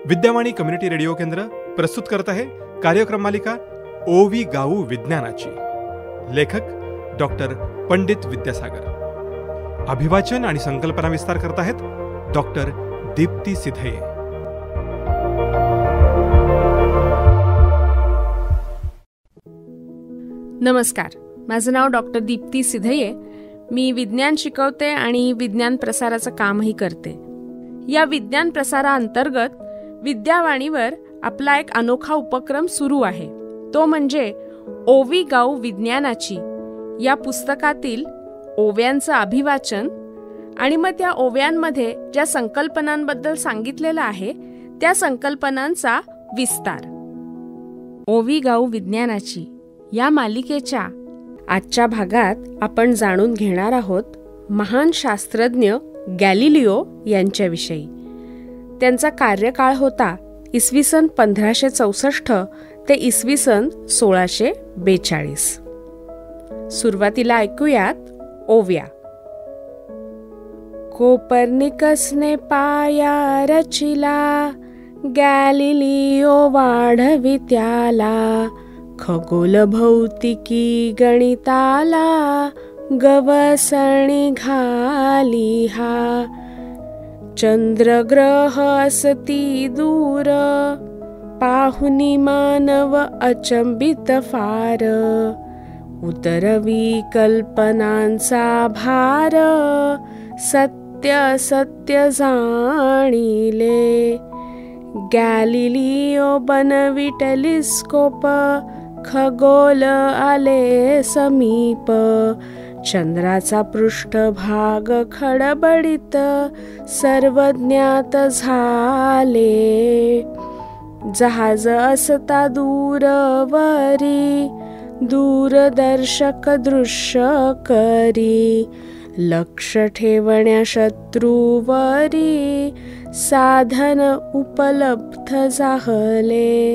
Vidyavani community radio केंद्र प्रस्तुत करत आहे कार्यक्रम मालिका ओवी गाऊ विज्ञानाची. लेखक डॉक्टर पंडित विद्यासागर. अभिवाचन आणि संकल्पना विस्तार करत आहेत डॉक्टर दीप्ती सिधये. नमस्कार, माझं नाव डॉक्टर दीप्ती सिधये. मी विज्ञान शिकवते आणि विज्ञान प्रसाराचं कामही करते. या विज्ञान प्रसाराअंतर्गत विद्यावाणीवर आपला एक अनोखा उपक्रम सुरू आहे. तो म्हणजे ओवी गाऊ विज्ञानाची या पुस्तकातील ओव्यांचं अभिवाचन आणि मग त्या ओव्यांमध्ये ज्या संकल्पनांबद्दल सांगितलेलं आहे त्या संकल्पनांचा विस्तार. ओवी गाऊ विज्ञानाची या मालिकेच्या आजच्या भागात आपण जाणून घेणार आहोत महान शास्त्रज्ञ गॅलिलिओ यांच्याविषयी. त्यांचा कार्यकाळ होता इसवी सन 1564 ते इसवी सन 1642. सुरुवातीला ऐकूयात ओव्या. कोपर्निकसने पाया रचिला, गॅलिलिओ वाढवी त्याला. खगोल भौतिकी गणिताला, गवसणी घाली हा. चंद्रग्रह असती दूर, पाहुनी मानव अचंबित फार. उतरवी कल्पनांचा भार, सत्य सत्य जाणिले. गॅलिलिओ बनवी टेलिस्कोप, खगोल आले समीप. चंद्राचा पृष्ठभाग खडबडीत, सर्व ज्ञात झाले. जहाज असता दूरवरी, दूरदर्शक दृश्य करी. लक्ष ठेवण्या शत्रूवरी, साधन उपलब्ध झाले.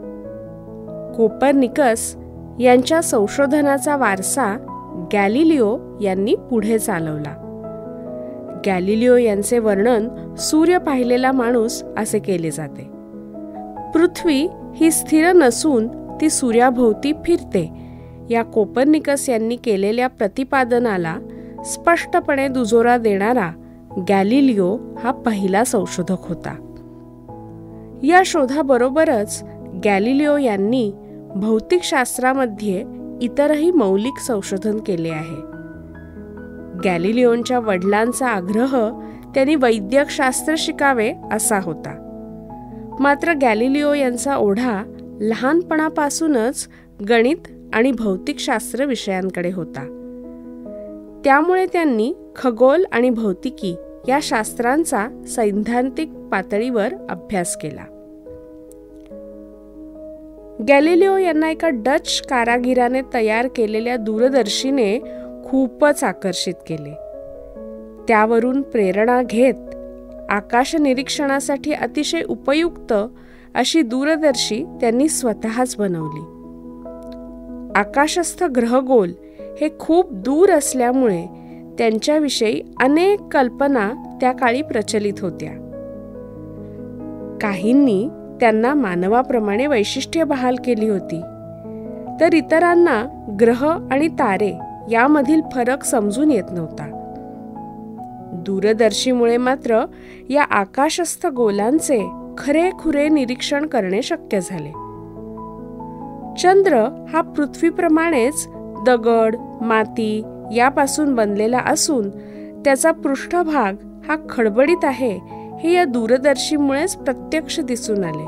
कोपर्निकस यांच्या संशोधनाचा वारसा गॅलिलिओ यांनी पुढे चालवला. गॅलिलिओ यांचे वर्णन सूर्य पाहिलेला माणूस असे केले जाते. पृथ्वी ही स्थिर नसून ती सूर्याभोवती फिरते या कोपर्निकस यांनी केलेल्या प्रतिपादनाला स्पष्टपणे दुजोरा देणारा गॅलिलिओ हा पहिला संशोधक होता. या शोधाबरोबरच गॅलिलिओ यांनी भौतिकशास्त्रामध्ये इतरही मौलिक संशोधन केले आहे. गॅलिलिओंच्या वडिलांचा आग्रह त्यांनी वैद्यकशास्त्र शिकावे असा होता. मात्र गॅलिलिओ यांचा ओढा लहानपणापासूनच गणित आणि भौतिकशास्त्र विषयांकडे होता. त्यामुळे त्यांनी खगोल आणि भौतिकी या शास्त्रांचा सैद्धांतिक पातळीवर अभ्यास केला. गॅलिलिओ यांना एका डच कारागिराने तयार केलेल्या दूरदर्शीने खूपच आकर्षित केले. त्यावरून प्रेरणा घेत आकाश निरीक्षणासाठी अतिशय उपयुक्त अशी दूरदर्शी त्यांनी स्वतःच बनवली. आकाशस्थ ग्रहगोल हे खूप दूर असल्यामुळे त्यांच्याविषयी अनेक कल्पना त्या काळी प्रचलित होत्या. काहींनी त्यांना मानवाप्रमाणे वैशिष्ट्ये बहाल केली होती, तर इतरांना ग्रह आणि तारे यामधील फरक समजून येत नव्हता. दूरदर्शीमुळे मात्र या आकाशस्थ गोलांचे खरेखुरे निरीक्षण करणे शक्य झाले. चंद्र हा पृथ्वीप्रमाणेच दगड, माती यापासून बनलेला असून त्याचा पृष्ठभाग हा खडबडीत आहे हे या दूरदर्शीमुळेच प्रत्यक्ष दिसून आले.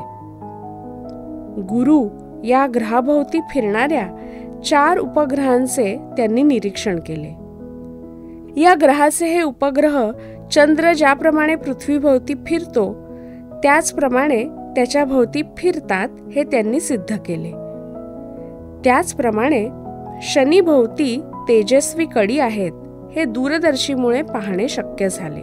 गुरु या ग्रहाभोवती फिरणाऱ्या 4 उपग्रहांचे त्यांनी निरीक्षण केले. या ग्रहाचे हे उपग्रह चंद्र ज्याप्रमाणे पृथ्वीभोवती फिरतो त्याचप्रमाणे त्याच्या भोवती फिरतात हे त्यांनी सिद्ध केले. त्याचप्रमाणे शनीभोवती तेजस्वी कडी आहेत हे दूरदर्शीमुळे पाहणे शक्य झाले.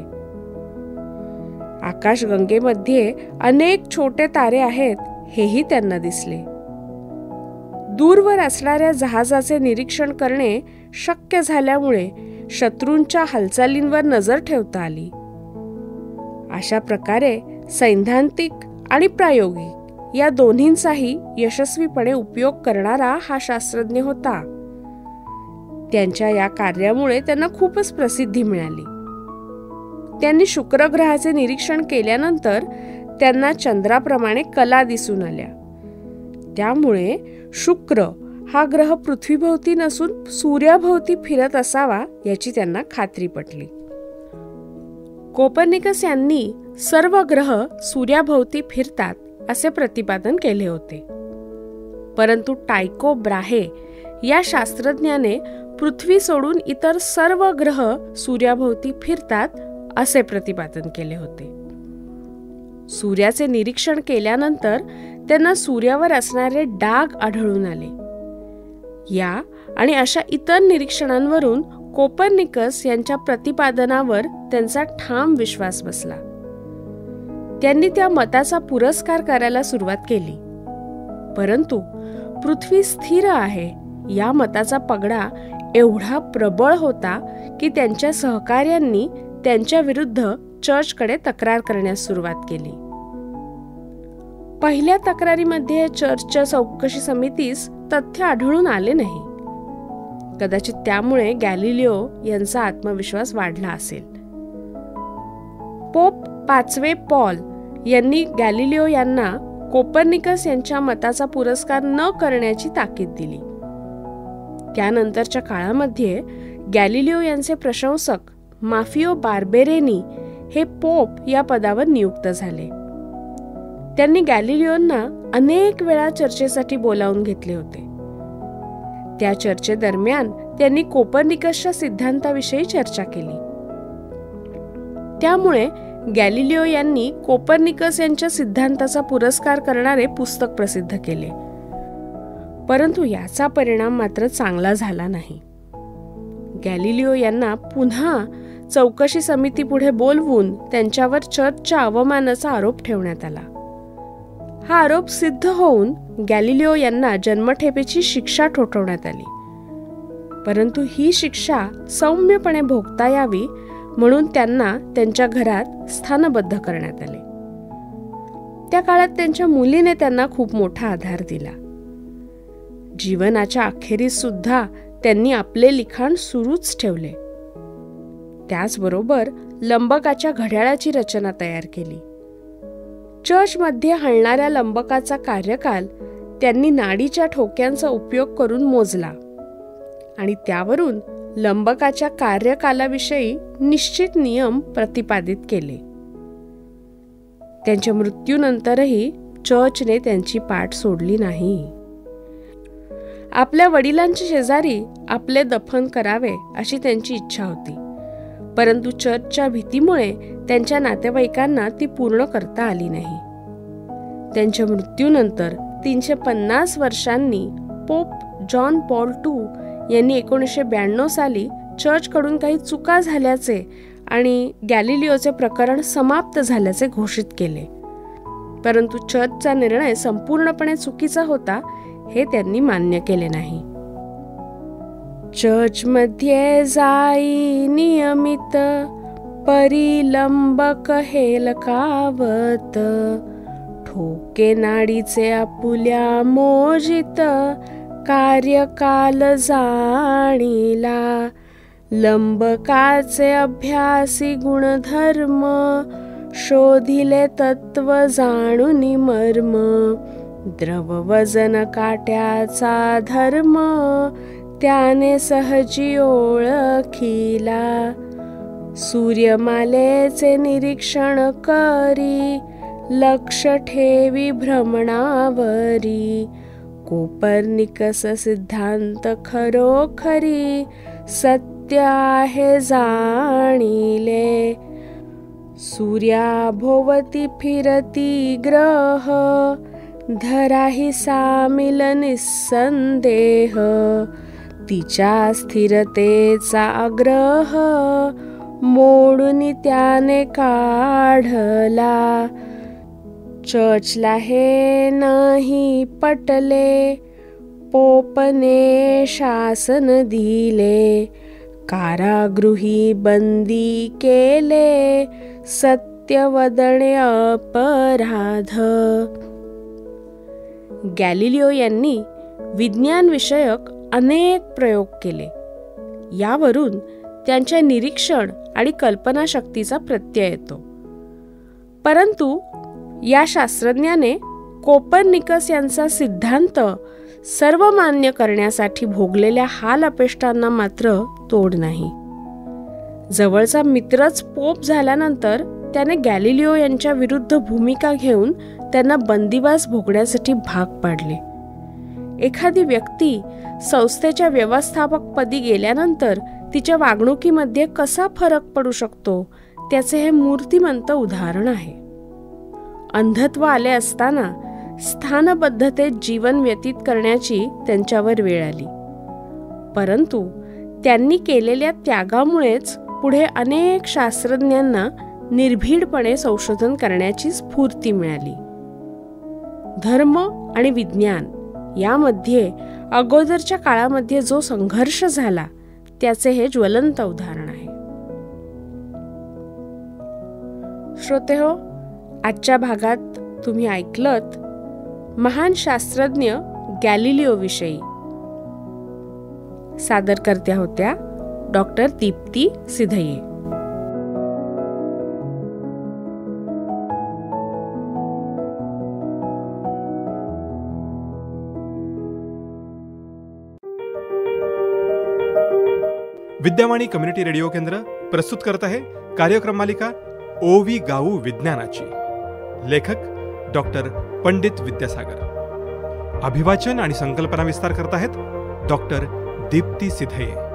आकाशगंगेमध्ये अनेक छोटे तारे आहेत हेही त्यांना दिसले. दूरवर असणाऱ्या जहाजाचे निरीक्षण करणे शक्य झाल्यामुळे शत्रूंच्या हालचालींवर नजर ठेवता आली. अशा प्रकारे सैद्धांतिक आणि प्रायोगिक या दोन्हींचाही यशस्वीपणे उपयोग करणारा हा शास्त्रज्ञ होता. त्यांच्या या कार्यामुळे त्यांना खूपच प्रसिद्धी मिळाली. त्यांनी शुक्र ग्रहाचे निरीक्षण केल्यानंतर त्यांना चंद्राप्रमाणे कला दिसून आल्या. त्यामुळे शुक्र हा ग्रह पृथ्वीभोवती नसून सूर्याभोवती फिरत असावा याची त्यांना खात्री पटली. कोपर्निकस यांनी सर्व ग्रह सूर्याभोवती फिरतात असे प्रतिपादन केले होते. परंतु टायको ब्राहे या शास्त्रज्ञाने पृथ्वी सोडून इतर सर्व ग्रह सूर्याभोवती फिरतात असे प्रतिपादन केले होते. सूर्याचे निरीक्षण केल्यानंतर त्यांना सूर्यावर असणारे डाग आढळून आले. या आणि अशा इतर निरीक्षणांवरून कोपर्निकस यांच्या प्रतिपादनावर त्यांचा ठाम विश्वास बसला. त्यांनी त्या मताचा पुरस्कार करायला सुरुवात केली. परंतु पृथ्वी स्थिर आहे या मताचा पगडा एवढा प्रबळ होता की त्यांच्या सहकार्यांनी त्यांच्या विरुद्ध चर्चकडे तक्रार करण्यास सुरुवात केली. पहिल्या तक्रारीमध्ये चर्चच्या चौकशी समितीस तथ्य आढळून आले नाही. कदाचित त्यामुळे गॅलिलिओ यांचा आत्मविश्वास वाढला असेल. पोप 5 पॉल यांनी गॅलिलिओ यांना कोपर्निकस यांच्या मताचा पुरस्कार न करण्याची ताकीद दिली. त्यानंतरच्या काळामध्ये गॅलिलिओ यांचे प्रशंसक माफिओ बार्बेरेनी हे पोप या पदावर नियुक्त झाले. त्यांनी गॅलिलिओंना अनेक वेळा चर्चेसाठी बोलावून घेतले होते. त्या चर्चेदरम्यान त्यांनी कोपर्निकसच्या सिद्धांताविषयी चर्चा केली. त्यामुळे गॅलिलिओ यांनी कोपर्निकस यांच्या सिद्धांताचा पुरस्कार करणारे पुस्तक प्रसिद्ध केले. परंतु याचा परिणाम मात्र चांगला झाला नाही. गॅलिलिओ यांना पुन्हा चौकशी समितीपुढे बोलवून त्यांच्यावर चर्चच्या अवमानाचा आरोप ठेवण्यात आला. हा आरोप सिद्ध होऊन गॅलिलिओ यांना जन्मठेपेची शिक्षा ठोठावण्यात आली. परंतु ही शिक्षा सौम्यपणे भोगता यावी म्हणून त्यांना त्यांच्या घरात स्थानबद्ध करण्यात आले. त्या काळात त्यांच्या मुलीने त्यांना खूप मोठा आधार दिला. जीवनाच्या अखेरीस सुद्धा त्यांनी आपले लिखाण सुरूच ठेवले. त्याचबरोबर लंबकाच्या घड्याळाची रचना तयार केली. चर्चमध्ये हलणाऱ्या लंबकाचा कार्यकाल त्यांनी नाडीच्या ठोक्यांचा उपयोग करून मोजला आणि त्यावरून लंबकाच्या कार्यकालाविषयी निश्चित नियम प्रतिपादित केले. त्यांच्या मृत्यूनंतरही चर्चने त्यांची पाठ सोडली नाही. आपल्या वडिलांच्या शेजारी आपले दफन करावे अशी त्यांची इच्छा होती. परंतु चर्चच्या भीतीमुळे त्यांच्या नातेवाईकांना ती पूर्ण करता आली नाही. त्यांच्या मृत्यूनंतर 350 वर्षांनी पोप जॉन पॉल II यांनी 1992 साली चर्चकडून काही चुका झाल्याचे आणि गॅलिलिओचे प्रकरण समाप्त झाल्याचे घोषित केले. परंतु चर्चचा निर्णय संपूर्णपणे चुकीचा होता हे त्यांनी मान्य केले नाही. चर्चमध्ये जाई नियमित परिलंबक हेलकावत, ठोके नाडीचे आपुल्या मोजित कार्यकाल जाणीला. लंबकाचे अभ्यासी गुणधर्म शोधिले तत्व जाणून मर्म. द्रव वजन काट्याचा धर्म त्याने सहजी ओळखिला. सूर्यमालेचे निरीक्षण करी लक्ष ठेवी भ्रमणावरी. कोपर्निकस सिद्धांत खरोखरी सत्य आहे जाणिले. सूर्याभोवती फिरती ग्रह धराही सामिल निसंदेह. तिच्या स्थिरतेचा आग्रह मोडून त्याने काढला. चर्चला हे नाही पटले, पोपने शासन दिले. कारागृही बंदी केले, सत्य सत्यवदने अपराध. गॅलिलिओ यांनी विज्ञान विषयक अनेक प्रयोग केले. यावरून त्यांच्या निरीक्षण आणि कल्पनाशक्तीचा प्रत्यय येतो. परंतु या शास्त्रज्ञाने कोपर्निकस यांचा सिद्धांत सर्वमान्य करण्यासाठी भोगलेल्या हाल अपेष्टांना मात्र तोड नाही. जवळचा मित्रच पोप झाल्यानंतर त्याने गॅलिलिओ यांच्या विरुद्ध भूमिका घेऊन त्यांना बंदिवास भोगण्यासाठी भाग पाडले. एखादी व्यक्ती संस्थेच्या व्यवस्थापकपदी गेल्यानंतर तिच्या वागणुकीमध्ये कसा फरक पडू शकतो त्याचे हे मूर्तिमंत उदाहरण आहे. अंधत्व आले असताना स्थानबद्धतेत जीवन व्यतीत करण्याची त्यांच्यावर वेळ आली. परंतु त्यांनी केलेल्या त्यागामुळेच पुढे अनेक शास्त्रज्ञांना निर्भीडपणे संशोधन करण्याची स्फूर्ती मिळाली. धर्म आणि विज्ञान यामध्ये अगोदरच्या काळामध्ये जो संघर्ष झाला त्याचे हे ज्वलंत उदाहरण आहे. श्रोतेहो, आजच्या भागात तुम्ही ऐकलत महान शास्त्रज्ञ गॅलिलिओ विषयी. सादरकर्त्या होत्या doctor Deepti Sidhaye. Vidyavani community radio केंद्र प्रस्तुत करत आहे कार्यक्रम मालिका ओवी गाऊ विज्ञानाची. लेखक डॉक्टर पंडित विद्यासागर. अभिवाचन आणि संकल्पना विस्तार करत आहेत डॉक्टर दीप्ती सिधये.